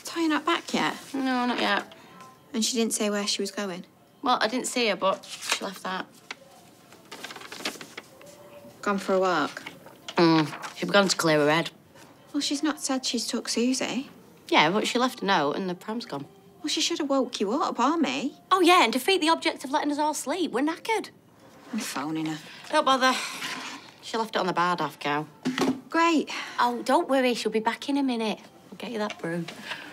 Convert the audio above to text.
Toyah not back yet? No, not yet. And she didn't say where she was going? Well, I didn't see her, but she left that. Gone for a walk? She began to clear her head. Well, she's not said she's took Susie. Yeah, but she left a note and the pram's gone. Well, she should have woke you up, or me. Oh, yeah, and defeat the object of letting us all sleep. We're knackered. I'm phoning her. Don't bother. She left it on the bar, daft cow. Great. Oh, don't worry. She'll be back in a minute. I'll get you that broom.